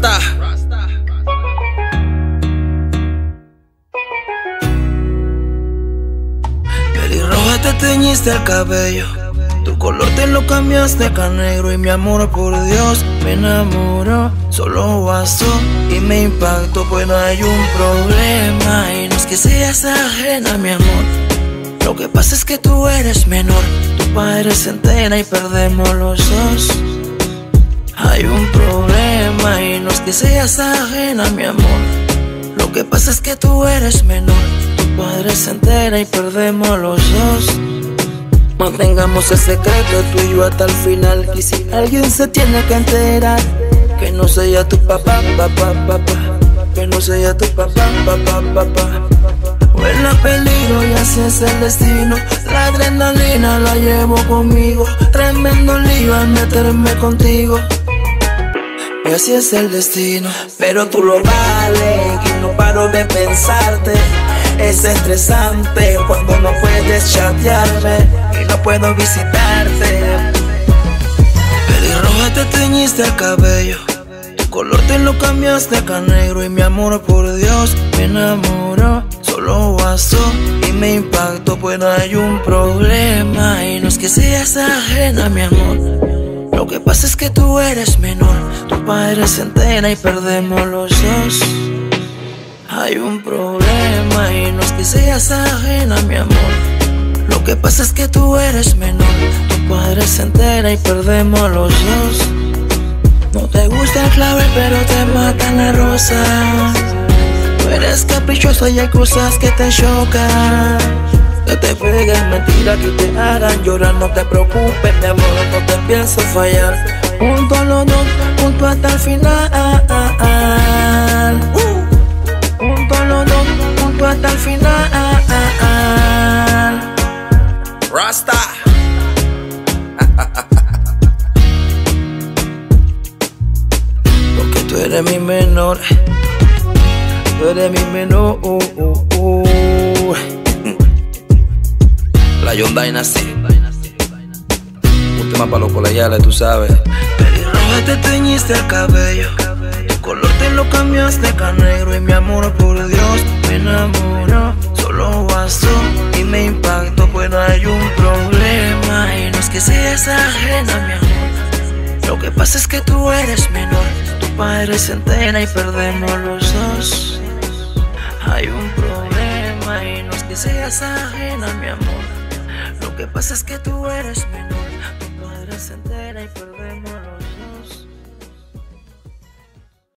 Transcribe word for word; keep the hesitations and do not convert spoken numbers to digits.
Rasta. Pelirroja, te teñiste el cabello, tu color te lo cambiaste a negro. Y mi amor, por Dios, me enamoró. Solo bastó y me impactó, pues no hay un problema. Y no es que seas ajena, mi amor, lo que pasa es que tú eres menor. Tu padre se entera y perdemos los dos. Hay un problema y no es que seas ajena, mi amor, lo que pasa es que tú eres menor. Tu padre se entera y perdemos los dos. Mantengamos el secreto tú y yo hasta el final. Y si alguien se tiene que enterar, que no sea tu papá, papá, papá, que no sea tu papá, papá, papá. Huele peligro y así es el destino. La adrenalina la llevo conmigo. Tremendo lío al meterme contigo. Y así es el destino. Pero tú lo vales y no paro de pensarte. Es estresante cuando no puedes chatearme y no puedo visitarte. Pelirroja, te teñiste el cabello, tu color te lo cambiaste a negro. Y mi amor, por Dios, me enamoró. Solo bastó y me impactó, pues no hay un problema. Y no es que seas ajena, mi amor, lo que pasa es que tú eres menor. Tu padre se entera y perdemos los dos. Hay un problema y no es que seas ajena, mi amor, lo que pasa es que tú eres menor. Tu padre se entera y perdemos los dos. No te gusta el clavel pero te matan la rosa. Tú eres caprichosa y hay cosas que te chocan. Que te peguen mentiras que te hagan llorar. No te preocupes, mi amor, no te pienso fallar. Junto los dos, junto hasta el final. uh. Junto los dos, junto hasta el final. Rasta. Porque tú eres mi menor. Tú eres mi menor. uh, uh, uh. La John Dynasty. Un tema para los colegiales, tú sabes. Pelirroja, te teñiste el cabello, tu color te lo cambiaste a negro. Y mi amor, por Dios, me enamoró. Solo bastó y me impactó, pues no hay un problema. Y no es que seas ajena, mi amor, lo que pasa es que tú eres menor. Tu padre se entera y perdemos los dos. Hay un problema y no es que seas ajena, mi amor, lo que pasa es que tú eres menor. Tu padre se entera y perdemos